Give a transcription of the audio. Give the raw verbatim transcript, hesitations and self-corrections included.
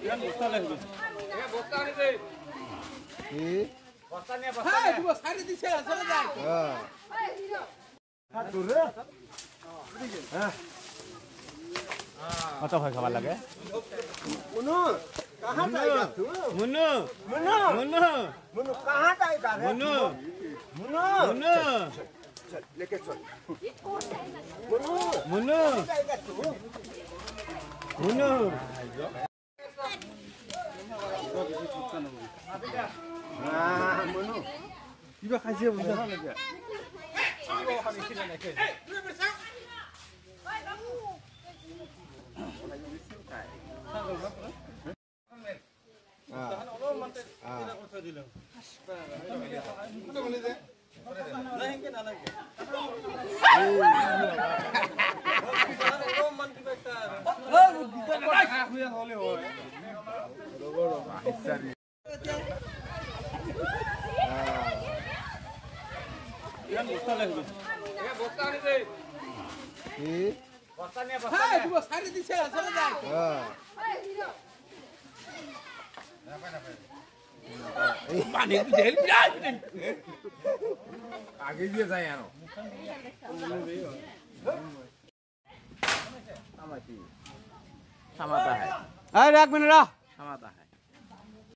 কত ভয় খাবার লাগে मुन्नू कहाँ जाएगा तू मुन्नू मुन्नू मुन्नू मुन्नू कहाँ जाएगा रे मुन्नू मुन्नू मुन्नू चल लेके चल मुन्नू मुन्नू जाएगा तू मुन्नू हाँ मुन्नू কিবা খাইছে বুঝা লাগে आगे दिए जाए यार समाता है अरे एक मिनट रहा समाता है